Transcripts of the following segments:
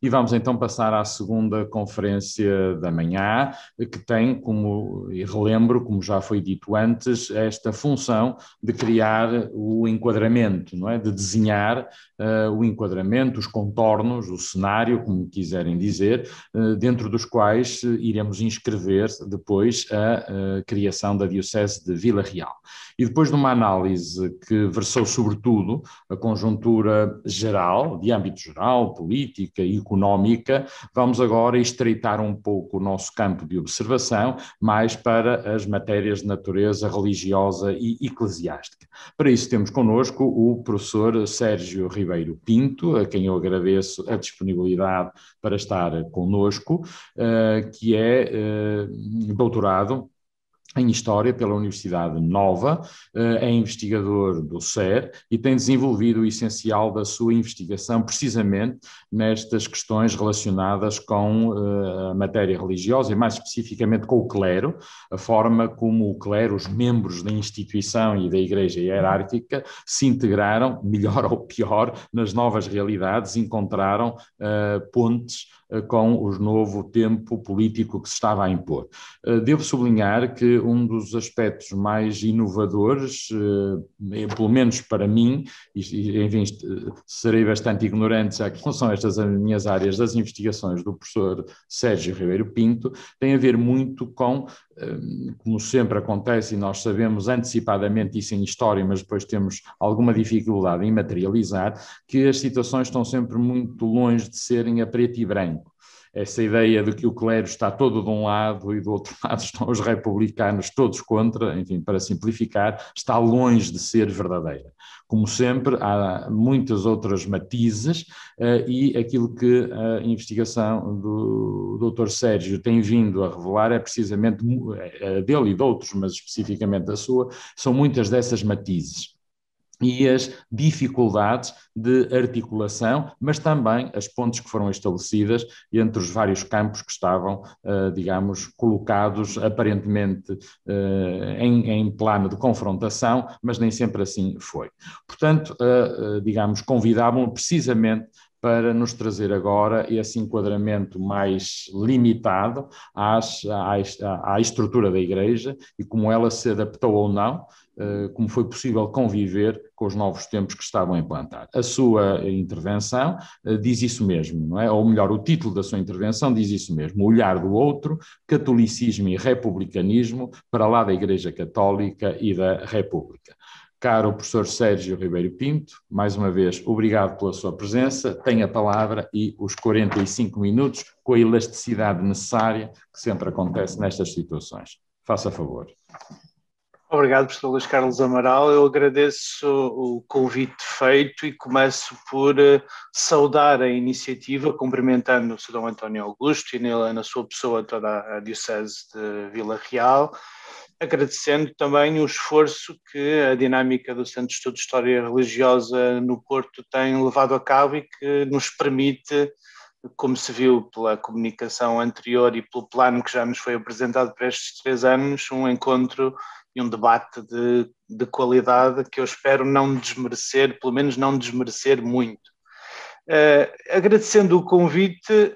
E vamos então passar à segunda conferência da manhã, que tem como, e relembro, como já foi dito antes, esta função de criar o enquadramento, não é? De desenhar o enquadramento, os contornos, o cenário, como quiserem dizer, dentro dos quais iremos inscrever depois a criação da Diocese de Vila Real. E depois de uma análise que versou sobretudo a conjuntura geral, de âmbito geral, política e económica, vamos agora estreitar um pouco o nosso campo de observação, mais para as matérias de natureza religiosa e eclesiástica. Para isso temos connosco o professor Sérgio Ribeiro Pinto, a quem eu agradeço a disponibilidade para estar connosco, que é doutorado em História pela Universidade Nova, é investigador do CER e tem desenvolvido o essencial da sua investigação precisamente nestas questões relacionadas com a matéria religiosa e mais especificamente com o clero, a forma como o clero, os membros da instituição e da Igreja hierárquica se integraram, melhor ou pior, nas novas realidades, encontraram pontes com o novo tempo político que se estava a impor. Devo sublinhar que um dos aspectos mais inovadores, pelo menos para mim, e enfim, serei bastante ignorante, já que não são estas as minhas áreas das investigações do professor Sérgio Ribeiro Pinto, tem a ver muito com, como sempre acontece, e nós sabemos antecipadamente isso em história, mas depois temos alguma dificuldade em materializar, que as situações estão sempre muito longe de serem a preto e branco. Essa ideia de que o clero está todo de um lado e do outro lado estão os republicanos todos contra, enfim, para simplificar, está longe de ser verdadeira. Como sempre, há muitas outras matizes e aquilo que a investigação do Dr. Sérgio tem vindo a revelar é precisamente dele e de outros, mas especificamente a sua, são muitas dessas matizes e as dificuldades de articulação, mas também as pontes que foram estabelecidas entre os vários campos que estavam, digamos, colocados aparentemente em plano de confrontação, mas nem sempre assim foi. Portanto, digamos, convidavam precisamente para nos trazer agora esse enquadramento mais limitado à estrutura da Igreja e como ela se adaptou ou não, como foi possível conviver com os novos tempos que estavam a implantar. A sua intervenção diz isso mesmo, não é? Ou melhor, o título da sua intervenção diz isso mesmo, O Olhar do Outro, Catolicismo e Republicanismo para lá da Igreja Católica e da República. Caro professor Sérgio Ribeiro Pinto, mais uma vez, obrigado pela sua presença, tenha a palavra e os 45 minutos com a elasticidade necessária que sempre acontece nestas situações. Faça favor. Obrigado, professor Luís Carlos Amaral. Eu agradeço o convite feito e começo por saudar a iniciativa, cumprimentando o Sr. Dom António Augusto e nele, na sua pessoa, toda a Diocese de Vila Real, agradecendo também o esforço que a dinâmica do Centro de Estudo de História Religiosa no Porto tem levado a cabo e que nos permite, como se viu pela comunicação anterior e pelo plano que já nos foi apresentado para estes 3 anos, um encontro e um debate de qualidade que eu espero não desmerecer, pelo menos não desmerecer muito. Agradecendo o convite,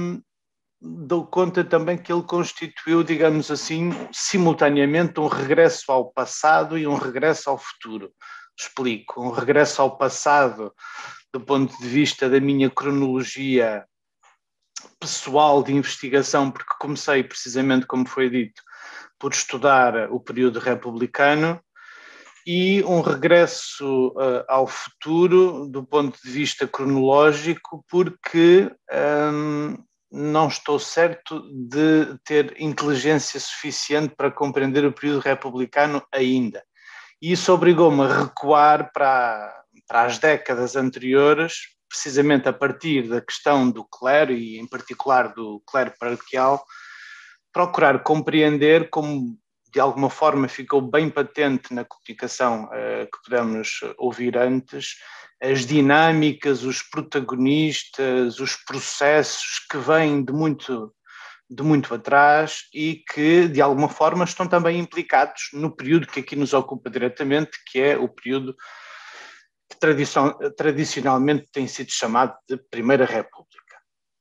dou conta também que ele constituiu, digamos assim, simultaneamente um regresso ao passado e um regresso ao futuro. Explico, um regresso ao passado do ponto de vista da minha cronologia pessoal de investigação, porque comecei precisamente, como foi dito, por estudar o período republicano, e um regresso ao futuro do ponto de vista cronológico, porque não estou certo de ter inteligência suficiente para compreender o período republicano ainda. E isso obrigou-me a recuar para as décadas anteriores, precisamente a partir da questão do clero, e em particular do clero paroquial, procurar compreender como, de alguma forma, ficou bem patente na comunicação que pudemos ouvir antes, as dinâmicas, os protagonistas, os processos que vêm de muito atrás e que, de alguma forma, estão também implicados no período que aqui nos ocupa diretamente, que é o período que tradicionalmente tem sido chamado de Primeira República.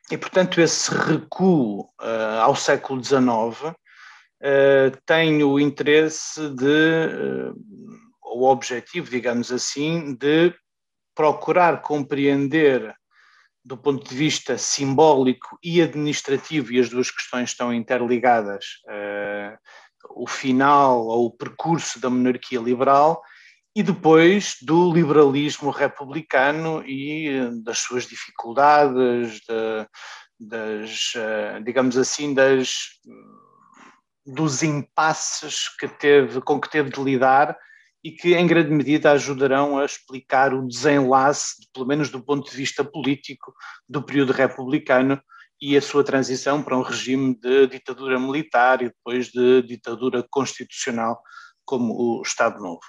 E, portanto, esse recuo ao século XIX tem o interesse o objetivo, digamos assim, de procurar compreender do ponto de vista simbólico e administrativo, e as duas questões estão interligadas, o final ou o percurso da monarquia liberal e depois do liberalismo republicano e das suas dificuldades, digamos assim, dos impasses com que teve de lidar e que, em grande medida, ajudarão a explicar o desenlace, pelo menos do ponto de vista político, do período republicano e a sua transição para um regime de ditadura militar e depois de ditadura constitucional, como o Estado Novo.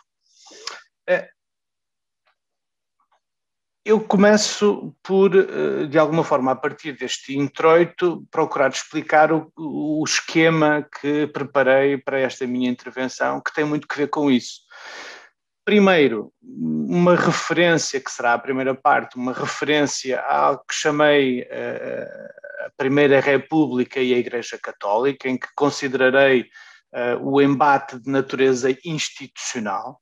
Eu começo por, de alguma forma, a partir deste introito, procurar explicar o esquema que preparei para esta minha intervenção, que tem muito a ver com isso. Primeiro, uma referência, que será a primeira parte, uma referência ao que chamei a Primeira República e a Igreja Católica, em que considerarei o embate de natureza institucional,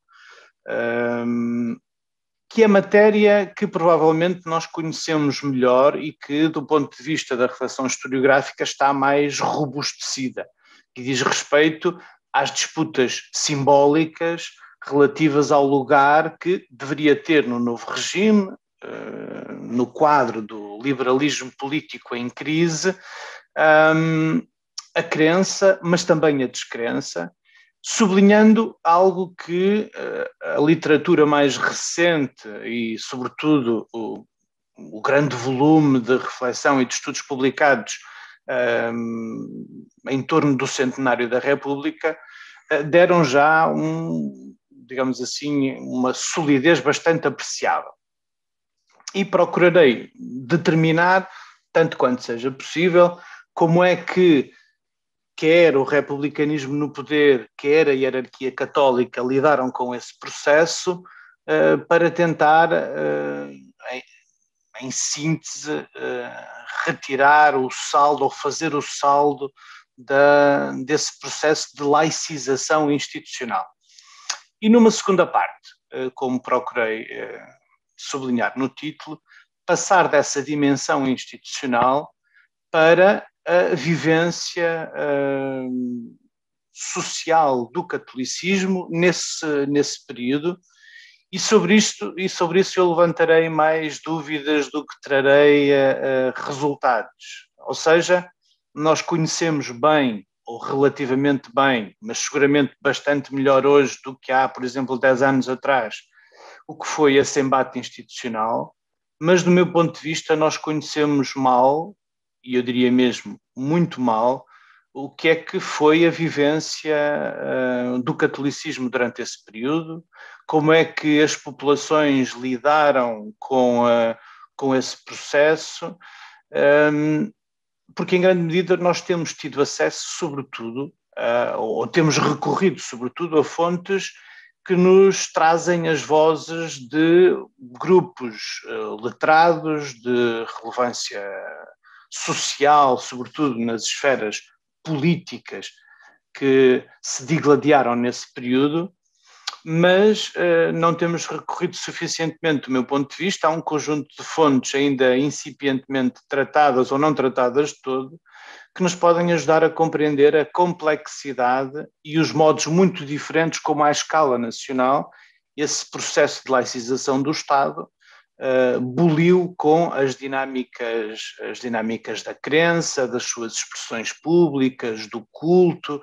que é matéria que provavelmente nós conhecemos melhor e que, do ponto de vista da reflexão historiográfica, está mais robustecida, e diz respeito às disputas simbólicas relativas ao lugar que deveria ter no novo regime, no quadro do liberalismo político em crise, a crença, mas também a descrença, sublinhando algo que a literatura mais recente e, sobretudo, o grande volume de reflexão e de estudos publicados em torno do centenário da República deram já digamos assim, uma solidez bastante apreciável. E procurarei determinar, tanto quanto seja possível, como é que quer o republicanismo no poder, quer a hierarquia católica lidaram com esse processo para tentar, em síntese, retirar o saldo ou fazer o saldo desse processo de laicização institucional. E numa segunda parte, como procurei sublinhar no título, passar dessa dimensão institucional para a vivência social do catolicismo nesse período, e sobre isso eu levantarei mais dúvidas do que trarei resultados. Ou seja, nós conhecemos bem, ou relativamente bem, mas seguramente bastante melhor hoje do que há, por exemplo, 10 anos atrás, o que foi esse embate institucional, mas do meu ponto de vista nós conhecemos mal, e eu diria mesmo muito mal, o que é que foi a vivência do catolicismo durante esse período, como é que as populações lidaram com esse processo, porque em grande medida nós temos tido acesso, sobretudo, ou temos recorrido, sobretudo, a fontes que nos trazem as vozes de grupos letrados, de relevância social, sobretudo nas esferas políticas que se digladiaram nesse período, mas não temos recorrido suficientemente, do meu ponto de vista, a um conjunto de fontes ainda incipientemente tratadas ou não tratadas de todo, que nos podem ajudar a compreender a complexidade e os modos muito diferentes como à escala nacional esse processo de laicização do Estado boliu com as dinâmicas da crença, das suas expressões públicas, do culto,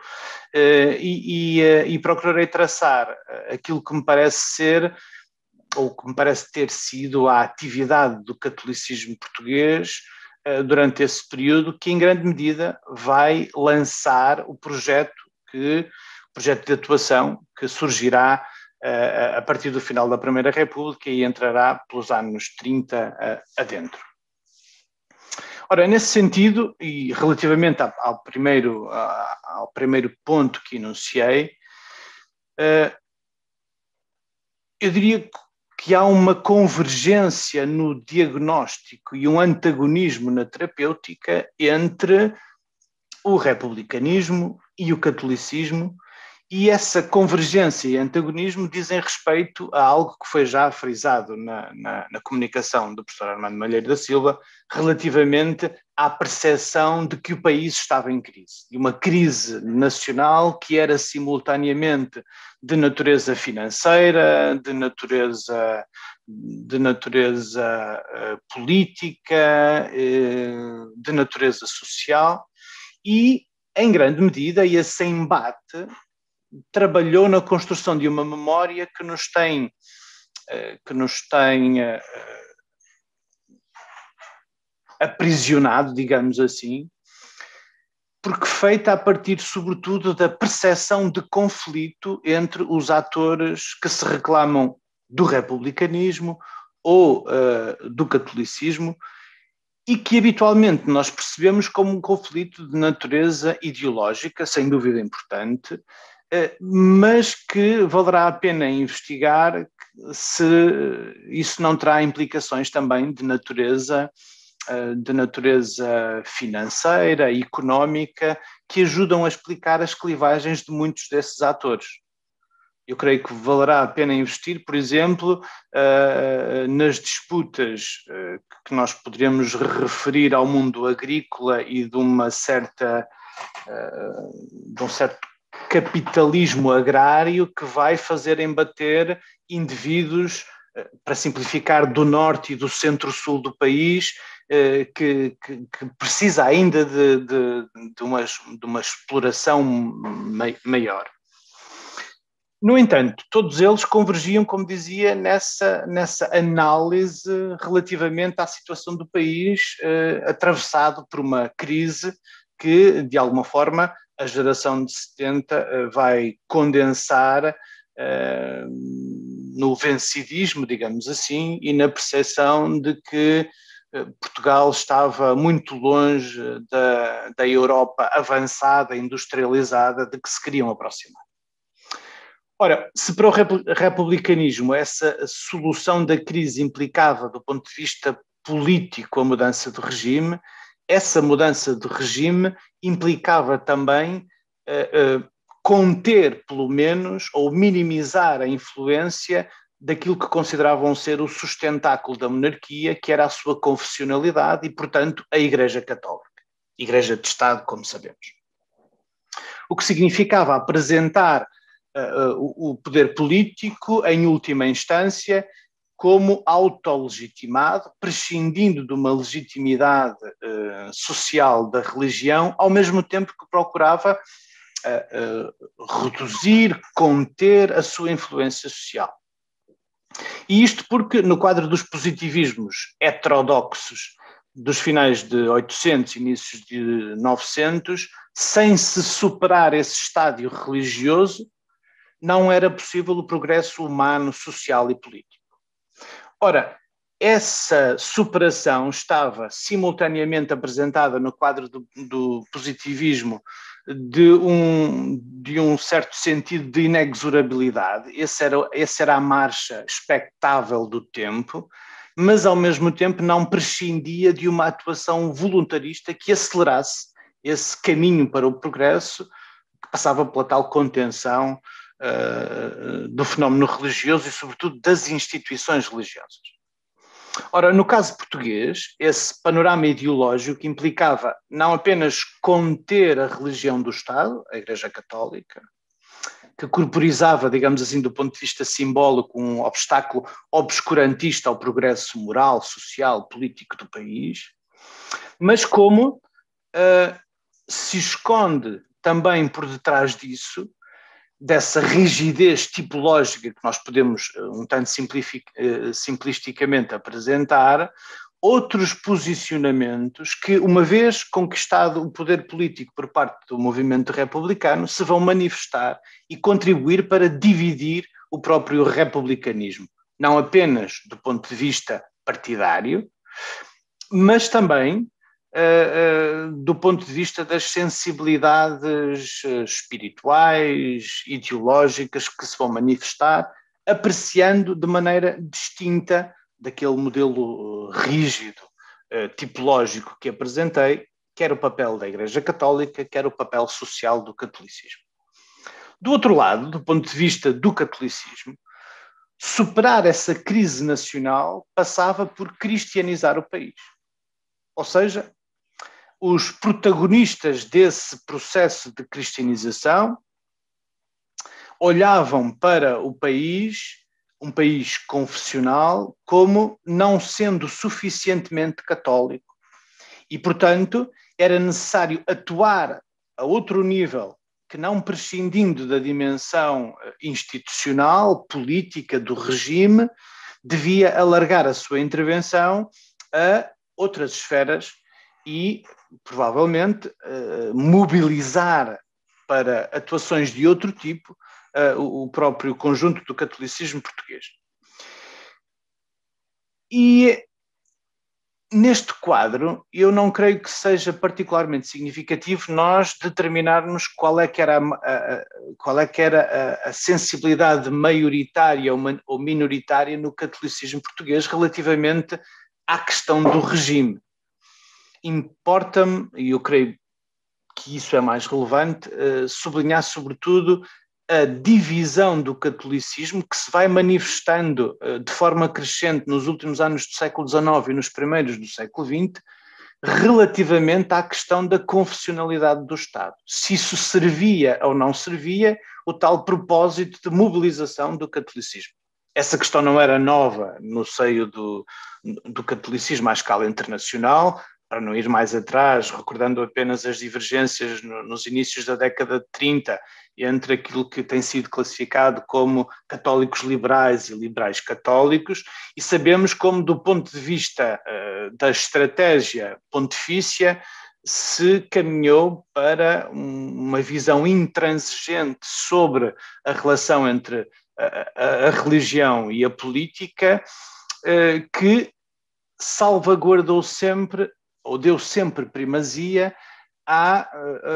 e procurarei traçar aquilo que me parece ser, ou que me parece ter sido, a atividade do catolicismo português durante esse período, que em grande medida vai lançar o projeto de atuação que surgirá a partir do final da Primeira República e entrará pelos anos 30 adentro. Ora, nesse sentido, e relativamente ao primeiro ponto que enunciei, eu diria que há uma convergência no diagnóstico e um antagonismo na terapêutica entre o republicanismo e o catolicismo, e essa convergência e antagonismo dizem respeito a algo que foi já frisado na comunicação do professor Armando Malheiro da Silva relativamente à percepção de que o país estava em crise. E uma crise nacional que era simultaneamente de natureza financeira, de natureza política, de natureza social, e, em grande medida, esse embate trabalhou na construção de uma memória que nos tem aprisionado, digamos assim, porque feita a partir, sobretudo, da percepção de conflito entre os atores que se reclamam do republicanismo ou do catolicismo, e que habitualmente nós percebemos como um conflito de natureza ideológica, sem dúvida importante, mas que valerá a pena investigar se isso não terá implicações também de natureza financeira e económica que ajudam a explicar as clivagens de muitos desses atores. Eu creio que valerá a pena investir, por exemplo, nas disputas que nós poderíamos referir ao mundo agrícola e de um certo capitalismo agrário que vai fazer embater indivíduos, para simplificar, do norte e do centro-sul do país, que precisa ainda de uma exploração maior. No entanto, todos eles convergiam, como dizia, nessa análise relativamente à situação do país, atravessado por uma crise que, de alguma forma, a geração de 70 vai condensar no vencidismo, digamos assim, e na percepção de que Portugal estava muito longe da Europa avançada, industrializada, de que se queriam aproximar. Ora, se para o republicanismo essa solução da crise implicava, do ponto de vista político, a mudança de regime, essa mudança de regime implicava também conter, pelo menos, ou minimizar a influência daquilo que consideravam ser o sustentáculo da monarquia, que era a sua confessionalidade e, portanto, a Igreja Católica, Igreja de Estado, como sabemos. O que significava apresentar o poder político, em última instância, como autolegitimado, prescindindo de uma legitimidade social da religião, ao mesmo tempo que procurava reduzir, conter a sua influência social. E isto porque, no quadro dos positivismos heterodoxos dos finais de 800 e inícios de 900, sem se superar esse estádio religioso, não era possível o progresso humano, social e político. Ora, essa superação estava simultaneamente apresentada no quadro do positivismo de um certo sentido de inexorabilidade. Essa era a marcha expectável do tempo, mas ao mesmo tempo não prescindia de uma atuação voluntarista que acelerasse esse caminho para o progresso, que passava pela tal contenção do fenómeno religioso e, sobretudo, das instituições religiosas. Ora, no caso português, esse panorama ideológico implicava não apenas conter a religião do Estado, a Igreja Católica, que corporizava, digamos assim, do ponto de vista simbólico, um obstáculo obscurantista ao progresso moral, social, político do país, mas como se esconde também por detrás disso, dessa rigidez tipológica que nós podemos um tanto simplisticamente apresentar, outros posicionamentos que, uma vez conquistado o poder político por parte do movimento republicano, se vão manifestar e contribuir para dividir o próprio republicanismo, não apenas do ponto de vista partidário, mas também do ponto de vista das sensibilidades espirituais, ideológicas que se vão manifestar apreciando de maneira distinta daquele modelo rígido, tipológico que apresentei, quer o papel da Igreja Católica, quer o papel social do catolicismo. Do outro lado, do ponto de vista do catolicismo, superar essa crise nacional passava por cristianizar o país. Ou seja, os protagonistas desse processo de cristianização olhavam para o país, um país confessional, como não sendo suficientemente católico. E, portanto, era necessário atuar a outro nível, que não prescindindo da dimensão institucional, política do regime, devia alargar a sua intervenção a outras esferas e, provavelmente, mobilizar para atuações de outro tipo o próprio conjunto do catolicismo português. E neste quadro, eu não creio que seja particularmente significativo nós determinarmos qual é que era a sensibilidade maioritária ou minoritária no catolicismo português relativamente à questão do regime. Importa-me, e eu creio que isso é mais relevante, sublinhar sobretudo a divisão do catolicismo que se vai manifestando de forma crescente nos últimos anos do século XIX e nos primeiros do século XX, relativamente à questão da confessionalidade do Estado. Se isso servia ou não servia o tal propósito de mobilização do catolicismo. Essa questão não era nova no seio do catolicismo à escala internacional. Para não ir mais atrás, recordando apenas as divergências nos inícios da década de 30 entre aquilo que tem sido classificado como católicos liberais e liberais católicos, e sabemos como, do ponto de vista da estratégia pontifícia, se caminhou para uma visão intransigente sobre a relação entre a religião e a política, que salvaguardou sempre ou deu sempre primazia à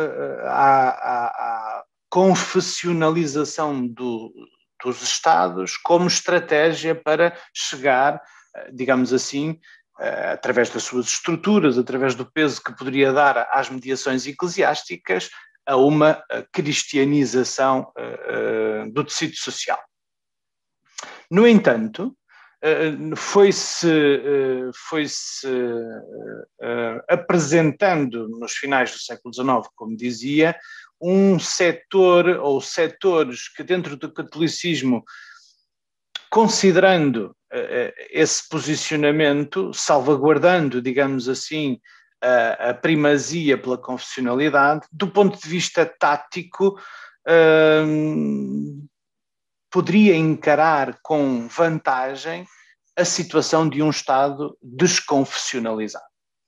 confessionalização dos Estados como estratégia para chegar, digamos assim, através das suas estruturas, através do peso que poderia dar às mediações eclesiásticas, a uma cristianização do tecido social. No entanto, foi-se apresentando nos finais do século XIX, como dizia, um setor ou setores que dentro do catolicismo, considerando esse posicionamento, salvaguardando, digamos assim, a primazia pela confessionalidade, do ponto de vista tático, poderia encarar com vantagem a situação de um Estado desconfessionalizado.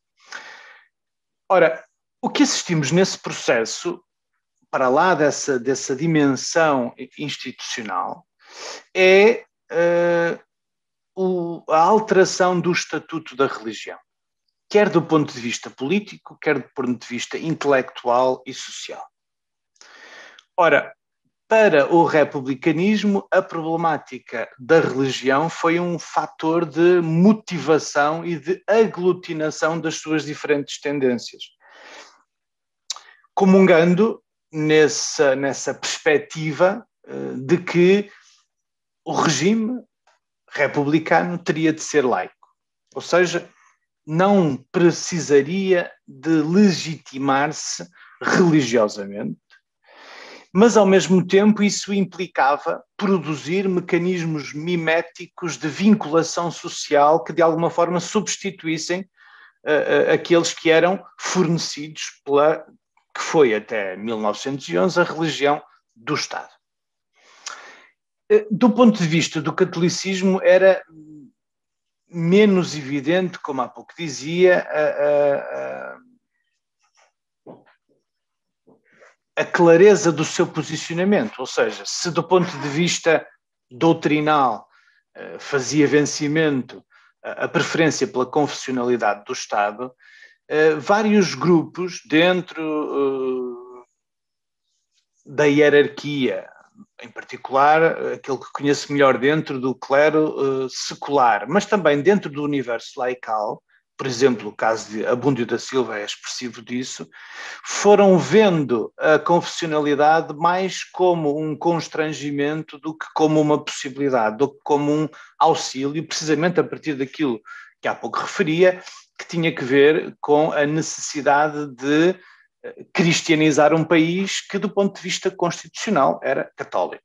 Ora, o que assistimos nesse processo, para lá dessa dimensão institucional, é a alteração do estatuto da religião, quer do ponto de vista político, quer do ponto de vista intelectual e social. Ora, para o republicanismo, a problemática da religião foi um fator de motivação e de aglutinação das suas diferentes tendências. Comungando nessa perspectiva de que o regime republicano teria de ser laico, ou seja, não precisaria de legitimar-se religiosamente, mas ao mesmo tempo isso implicava produzir mecanismos miméticos de vinculação social que de alguma forma substituíssem aqueles que eram fornecidos que foi até 1911 a religião do Estado. Do ponto de vista do catolicismo era menos evidente, como há pouco dizia, a clareza do seu posicionamento, ou seja, se do ponto de vista doutrinal fazia vencimento a preferência pela confessionalidade do Estado, vários grupos dentro da hierarquia em particular, aquele que conheço melhor dentro do clero secular, mas também dentro do universo laical, por exemplo, o caso de Abúndio da Silva é expressivo disso, foram vendo a confessionalidade mais como um constrangimento do que como uma possibilidade, do que como um auxílio, precisamente a partir daquilo que há pouco referia, que tinha que ver com a necessidade de cristianizar um país que, do ponto de vista constitucional, era católico.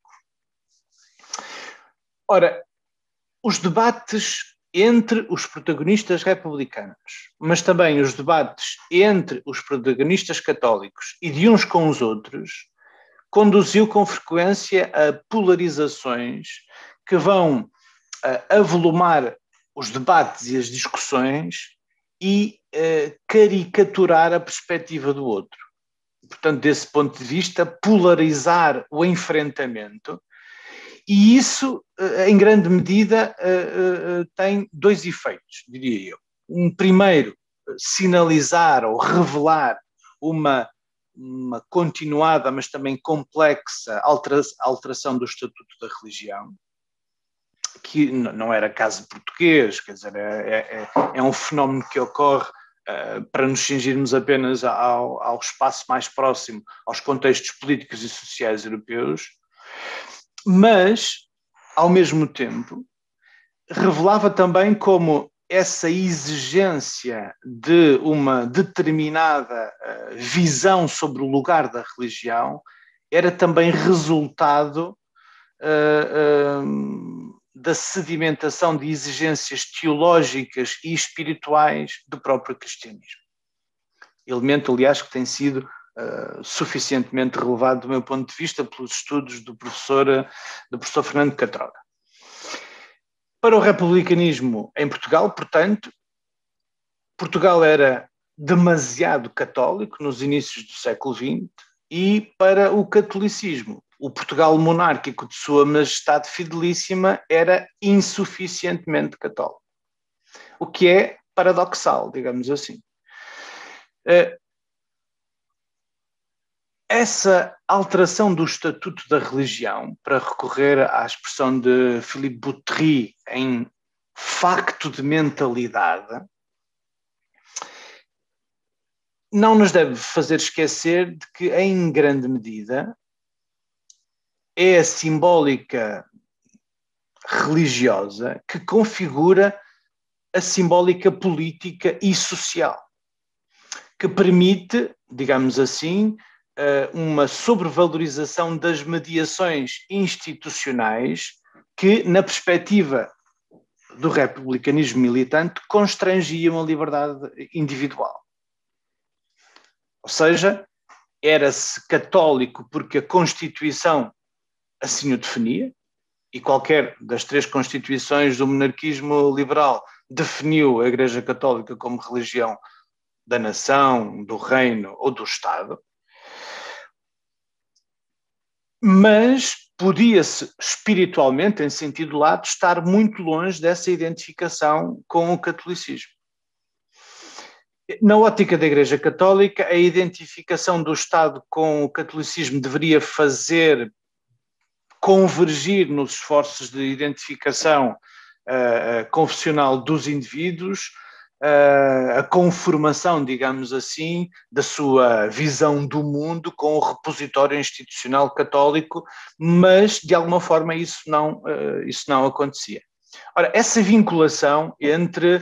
Ora, os debates entre os protagonistas republicanos, mas também os debates entre os protagonistas católicos e de uns com os outros, conduziu com frequência a polarizações que vão avolumar os debates e as discussões e caricaturar a perspectiva do outro. Portanto, desse ponto de vista, polarizar o enfrentamento. E isso, em grande medida, tem dois efeitos, diria eu. Um primeiro, sinalizar ou revelar uma continuada, mas também complexa alteração do Estatuto da Religião, que não era caso português, quer dizer, é um fenómeno que ocorre para nos cingirmos apenas ao espaço mais próximo, aos contextos políticos e sociais europeus, mas, ao mesmo tempo, revelava também como essa exigência de uma determinada visão sobre o lugar da religião era também resultado da sedimentação de exigências teológicas e espirituais do próprio cristianismo. Elemento, aliás, que tem sido suficientemente relevado do meu ponto de vista pelos estudos do professor Fernando Catroga. Para o republicanismo em Portugal, portanto, Portugal era demasiado católico nos inícios do século XX e para o catolicismo, o Portugal monárquico de Sua Majestade Fidelíssima era insuficientemente católico. O que é paradoxal, digamos assim. Essa alteração do Estatuto da Religião, para recorrer à expressão de Philippe Boutry em facto de mentalidade, não nos deve fazer esquecer de que, em grande medida, é a simbólica religiosa que configura a simbólica política e social, que permite, digamos assim, uma sobrevalorização das mediações institucionais que, na perspectiva do republicanismo militante, constrangiam a liberdade individual. Ou seja, era-se católico porque a Constituição assim o definia, e qualquer das três constituições do monarquismo liberal definiu a Igreja Católica como religião da nação, do reino ou do Estado, mas podia-se espiritualmente, em sentido lato, estar muito longe dessa identificação com o catolicismo. Na ótica da Igreja Católica, a identificação do Estado com o catolicismo deveria fazer convergir nos esforços de identificação confessional dos indivíduos, a conformação, digamos assim, da sua visão do mundo com o repositório institucional católico, mas de alguma forma isso não acontecia. Ora, essa vinculação entre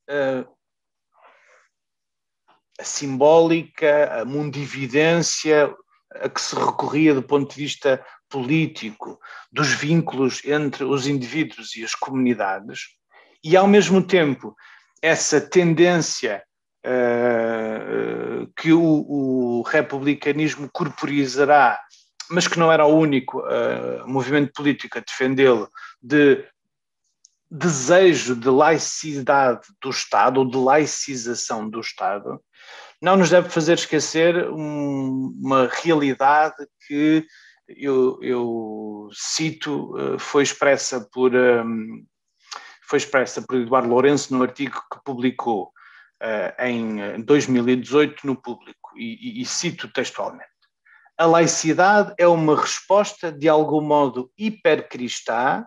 a simbólica, a mundividência a que se recorria do ponto de vista político, dos vínculos entre os indivíduos e as comunidades, e ao mesmo tempo essa tendência que o republicanismo corporizará, mas que não era o único movimento político a defendê-lo, de desejo de laicidade do Estado, ou de laicização do Estado, não nos deve fazer esquecer uma realidade que eu cito, foi expressa por Eduardo Lourenço no artigo que publicou em 2018 no Público, e cito textualmente: a laicidade é uma resposta, de algum modo, hipercristã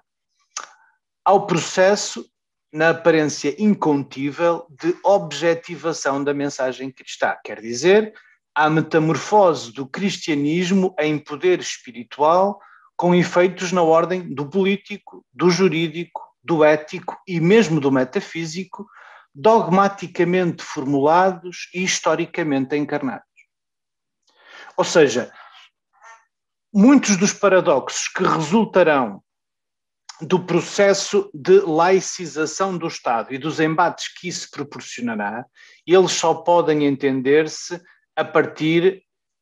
ao processo, na aparência incontível, de objetivação da mensagem cristã. Quer dizer, a metamorfose do cristianismo em poder espiritual, com efeitos na ordem do político, do jurídico, do ético e mesmo do metafísico, dogmaticamente formulados e historicamente encarnados. Ou seja, muitos dos paradoxos que resultarão do processo de laicização do Estado e dos embates que isso proporcionará, eles só podem entender-se a partir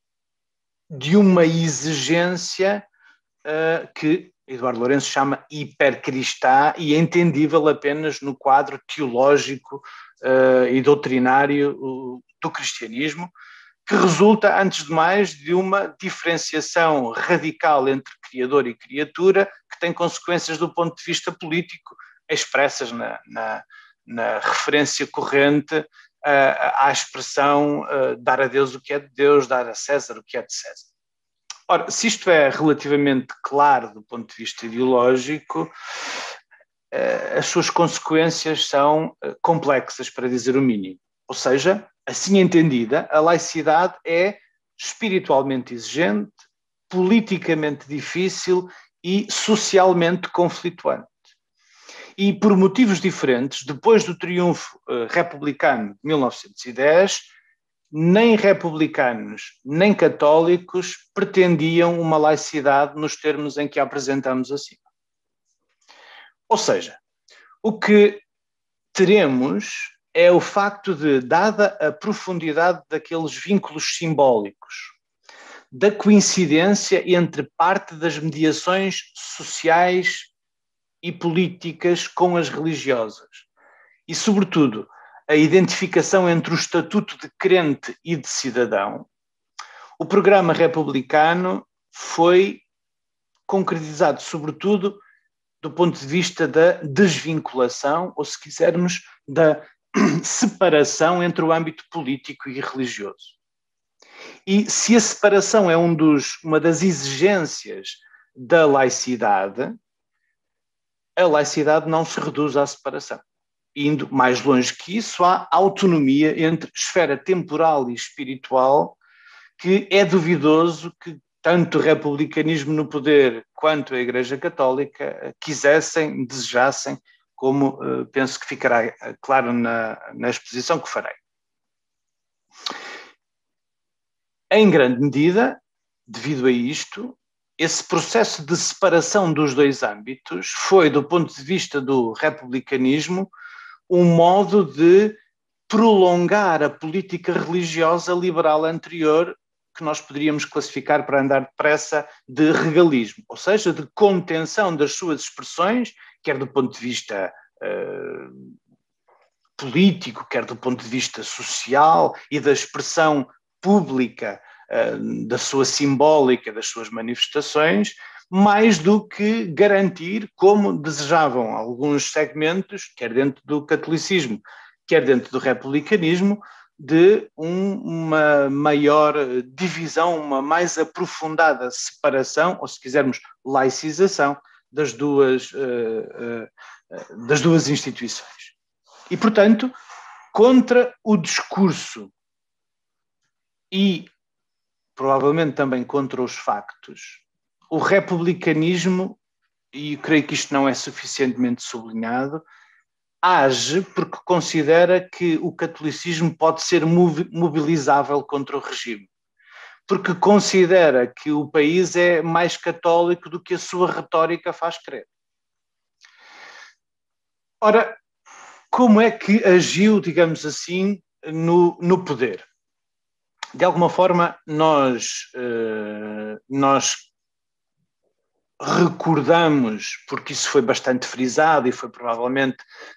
de uma exigência que Eduardo Lourenço chama hipercristã e entendível apenas no quadro teológico e doutrinário do cristianismo, que resulta, antes de mais, de uma diferenciação radical entre criador e criatura, que tem consequências do ponto de vista político, expressas na referência corrente à expressão dar a Deus o que é de Deus, dar a César o que é de César. Ora, se isto é relativamente claro do ponto de vista ideológico, as suas consequências são complexas, para dizer o mínimo. Ou seja, assim entendida, a laicidade é espiritualmente exigente, politicamente difícil e socialmente conflituante. E por motivos diferentes, depois do triunfo republicano de 1910, nem republicanos nem católicos pretendiam uma laicidade nos termos em que a apresentamos acima. Ou seja, o que teremos é o facto de, dada a profundidade daqueles vínculos simbólicos, da coincidência entre parte das mediações sociais e políticas com as religiosas, e, sobretudo, a identificação entre o estatuto de crente e de cidadão, o programa republicano foi concretizado, sobretudo, do ponto de vista da desvinculação, ou, se quisermos, da separação entre o âmbito político e religioso. E se a separação é uma das exigências da laicidade, a laicidade não se reduz à separação. Indo mais longe que isso, há autonomia entre esfera temporal e espiritual, que é duvidoso que tanto o republicanismo no poder quanto a Igreja Católica quisessem, desejassem, como penso que ficará claro na exposição que farei. Em grande medida, devido a isto, esse processo de separação dos dois âmbitos foi, do ponto de vista do republicanismo, um modo de prolongar a política religiosa liberal anterior, que nós poderíamos classificar, para andar depressa, de regalismo, ou seja, de contenção das suas expressões, quer do ponto de vista político, quer do ponto de vista social e da expressão pública, da sua simbólica, das suas manifestações, mais do que garantir, como desejavam alguns segmentos, quer dentro do catolicismo, quer dentro do republicanismo, de uma maior divisão, uma mais aprofundada separação, ou, se quisermos, laicização das duas instituições. E, portanto, contra o discurso e provavelmente também contra os factos, o republicanismo, e creio que isto não é suficientemente sublinhado, age porque considera que o catolicismo pode ser mobilizável contra o regime, porque considera que o país é mais católico do que a sua retórica faz crer. Ora, como é que agiu, digamos assim, no poder? De alguma forma, nós recordamos, porque isso foi bastante frisado e foi provavelmente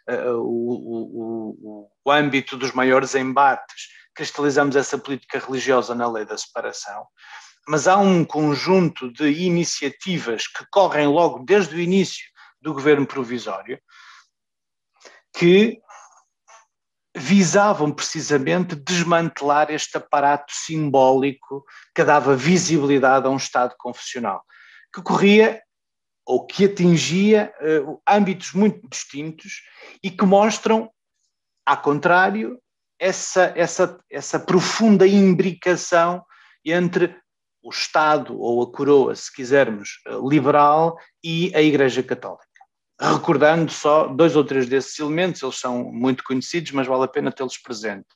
o âmbito dos maiores embates, cristalizamos essa política religiosa na lei da separação, mas há um conjunto de iniciativas que correm logo desde o início do governo provisório, que visavam precisamente desmantelar este aparato simbólico que dava visibilidade a um Estado confessional, que corria ou que atingia âmbitos muito distintos e que mostram, ao contrário, essa profunda imbricação entre o Estado ou a coroa, se quisermos, liberal e a Igreja Católica. Recordando só 2 ou 3 desses elementos, eles são muito conhecidos, mas vale a pena tê-los presente.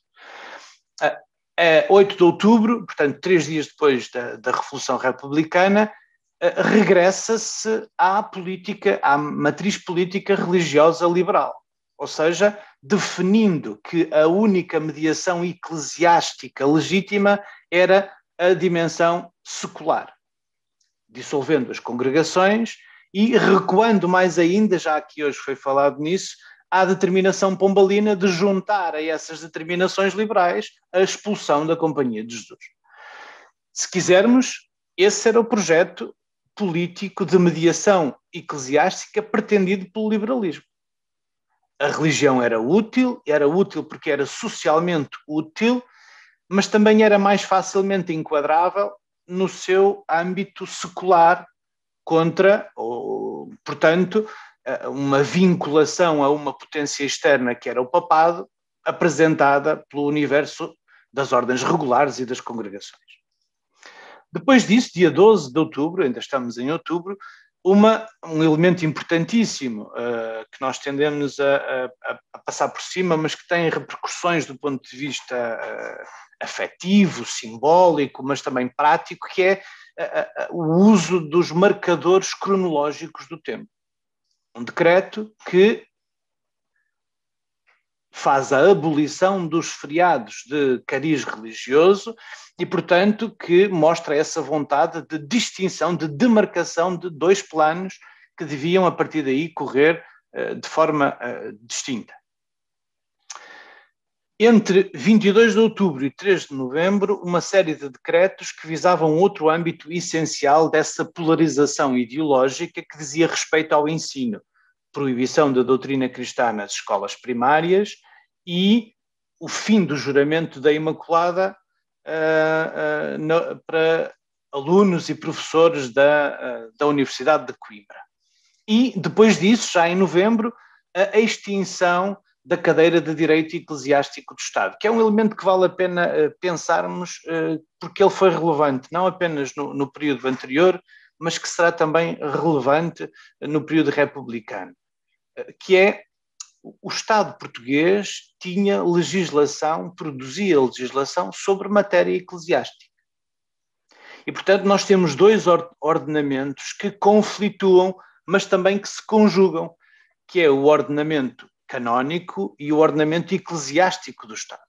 8 de outubro, portanto 3 dias depois da Revolução Republicana, regressa-se à matriz política religiosa liberal, ou seja, definindo que a única mediação eclesiástica legítima era a dimensão secular, dissolvendo as congregações e recuando mais ainda, já aqui hoje foi falado nisso, à determinação pombalina de juntar a essas determinações liberais a expulsão da Companhia de Jesus. Se quisermos, esse era o projeto político de mediação eclesiástica pretendido pelo liberalismo. A religião era útil porque era socialmente útil, mas também era mais facilmente enquadrável no seu âmbito secular contra, portanto, uma vinculação a uma potência externa que era o papado, apresentada pelo universo das ordens regulares e das congregações. Depois disso, dia 12 de outubro, ainda estamos em outubro, um elemento importantíssimo que nós tendemos a passar por cima, mas que tem repercussões do ponto de vista afetivo, simbólico, mas também prático, que é o uso dos marcadores cronológicos do tempo. Um decreto que faz a abolição dos feriados de cariz religioso e, portanto, que mostra essa vontade de distinção, de demarcação de 2 planos que deviam, a partir daí, correr de forma distinta. Entre 22 de outubro e 3 de novembro, uma série de decretos que visavam outro âmbito essencial dessa polarização ideológica que dizia respeito ao ensino, proibição da doutrina cristã nas escolas primárias e o fim do juramento da Imaculada para alunos e professores da Universidade de Coimbra. E, depois disso, já em novembro, a extinção da cadeira de Direito Eclesiástico do Estado, que é um elemento que vale a pena pensarmos, porque ele foi relevante não apenas no período anterior, mas que será também relevante no período republicano, que é o Estado português produzia legislação sobre matéria eclesiástica. E, portanto, nós temos 2 ordenamentos que conflituam, mas também que se conjugam, que é o ordenamento canónico e o ordenamento eclesiástico do Estado.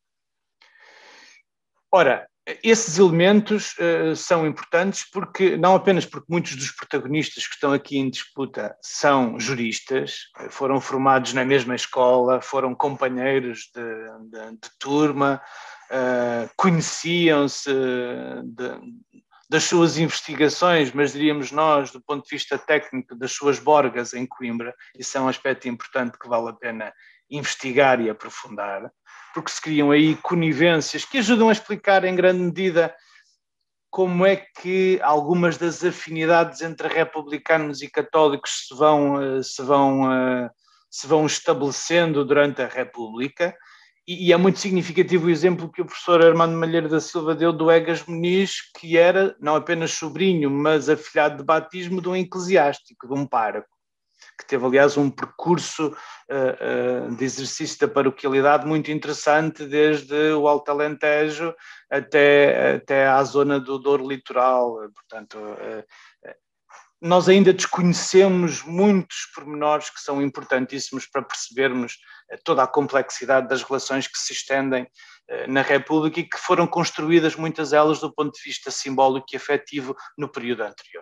Ora, esses elementos são importantes não apenas porque muitos dos protagonistas que estão aqui em disputa são juristas, foram formados na mesma escola, foram companheiros de turma, conheciam-se das suas investigações, mas diríamos nós, do ponto de vista técnico, das suas borgas em Coimbra. Isso é um aspecto importante que vale a pena investigar e aprofundar, porque se criam aí conivências que ajudam a explicar em grande medida como é que algumas das afinidades entre republicanos e católicos se vão estabelecendo durante a República. E é muito significativo o exemplo que o professor Armando Malheiro da Silva deu do Egas Muniz, que era não apenas sobrinho, mas afilhado de batismo de um eclesiástico, de um pároco, que teve, aliás, um percurso de exercício da paroquialidade muito interessante, desde o Alto Alentejo até à zona do Douro Litoral. Portanto, nós ainda desconhecemos muitos pormenores que são importantíssimos para percebermos toda a complexidade das relações que se estendem na República e que foram construídas, muitas delas, do ponto de vista simbólico e afetivo no período anterior.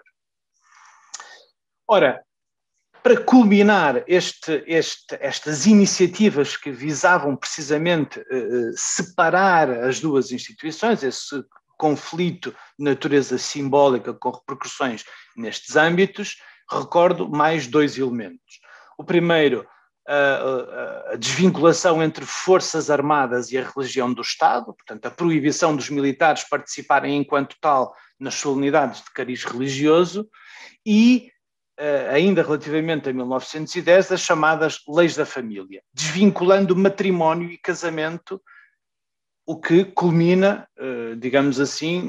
Ora, para culminar estas iniciativas que visavam precisamente separar as 2 instituições, esse conflito de natureza simbólica com repercussões nestes âmbitos, recordo mais 2 elementos. O primeiro, a desvinculação entre forças armadas e a religião do Estado, portanto, a proibição dos militares participarem enquanto tal nas solenidades de cariz religioso e, ainda relativamente a 1910, as chamadas leis da família, desvinculando matrimónio e casamento, o que culmina, digamos assim,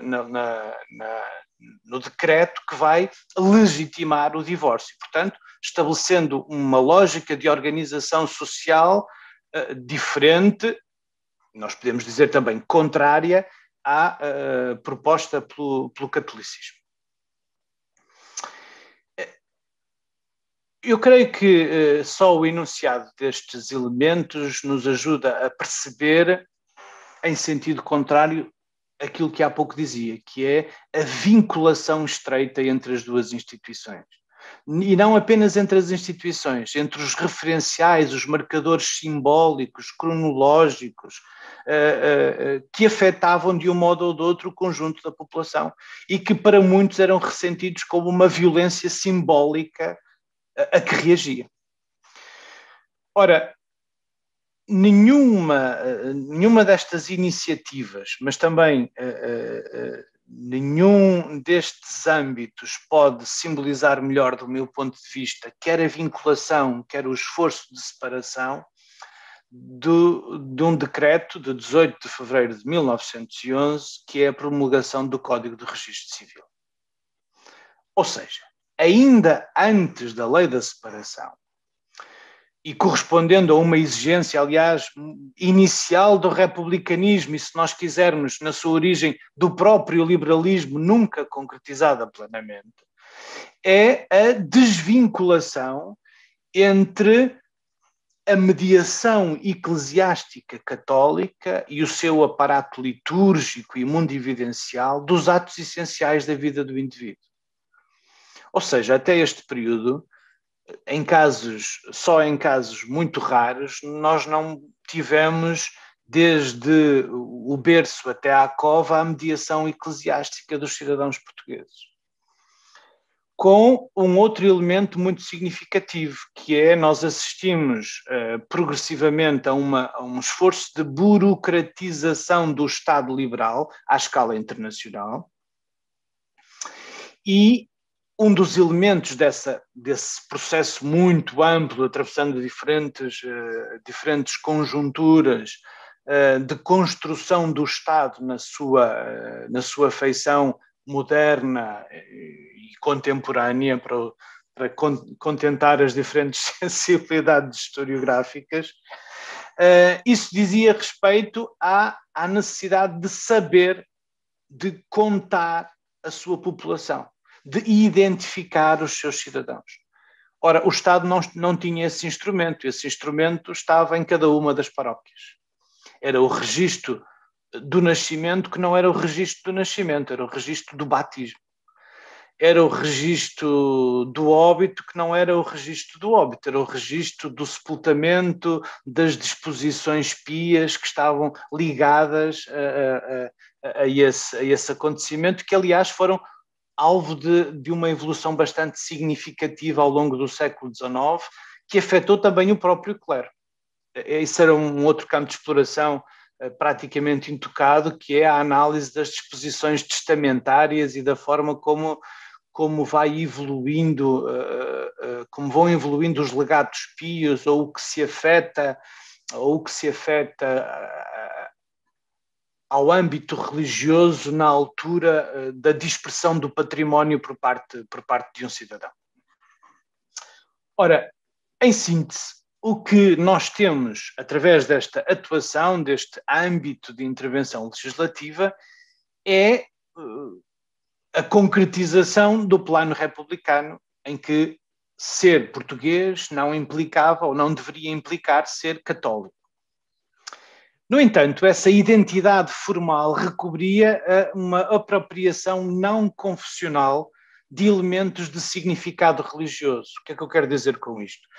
no decreto que vai legitimar o divórcio. Portanto, estabelecendo uma lógica de organização social diferente, nós podemos dizer também contrária à proposta pelo catolicismo. Eu creio que só o enunciado destes elementos nos ajuda a perceber, em sentido contrário, aquilo que há pouco dizia, que é a vinculação estreita entre as duas instituições. E não apenas entre as instituições, entre os referenciais, os marcadores simbólicos, cronológicos, que afetavam de um modo ou de outro o conjunto da população e que para muitos eram ressentidos como uma violência simbólica a que reagia. Ora, nenhuma destas iniciativas, mas também nenhum destes âmbitos pode simbolizar melhor, do meu ponto de vista, quer a vinculação, quer o esforço de separação de um decreto de 18 de fevereiro de 1911, que é a promulgação do Código de Registro Civil. Ou seja, ainda antes da lei da separação, e correspondendo a uma exigência, aliás, inicial do republicanismo, e se nós quisermos, na sua origem, do próprio liberalismo, nunca concretizada plenamente, é a desvinculação entre a mediação eclesiástica católica e o seu aparato litúrgico e mundividencial dos atos essenciais da vida do indivíduo. Ou seja, até este período, só em casos muito raros, nós não tivemos, desde o berço até à cova, a mediação eclesiástica dos cidadãos portugueses. Com um outro elemento muito significativo, que é nós assistimos progressivamente a um esforço de burocratização do Estado liberal à escala internacional, e um dos elementos desse processo muito amplo, atravessando diferentes conjunturas de construção do Estado na sua feição moderna e contemporânea, para contentar as diferentes sensibilidades historiográficas, isso dizia respeito à necessidade de saber, de contar a sua população, de identificar os seus cidadãos. Ora, o Estado não tinha esse instrumento estava em cada uma das paróquias. Era o registro do nascimento, que não era o registro do nascimento, era o registro do batismo. Era o registro do óbito, que não era o registro do óbito, era o registro do sepultamento, das disposições pias que estavam ligadas a esse acontecimento, que aliás foram alvo de uma evolução bastante significativa ao longo do século XIX, que afetou também o próprio clero. Esse era um outro campo de exploração praticamente intocado, que é a análise das disposições testamentárias e da forma como vai evoluindo, como vão evoluindo os legados pios, ou o que se afeta ao âmbito religioso na altura da dispersão do património por parte de um cidadão. Ora, em síntese, o que nós temos através desta atuação, deste âmbito de intervenção legislativa, é a concretização do plano republicano, em que ser português não implicava ou não deveria implicar ser católico. No entanto, essa identidade formal recobria uma apropriação não confessional de elementos de significado religioso. O que é que eu quero dizer com isto?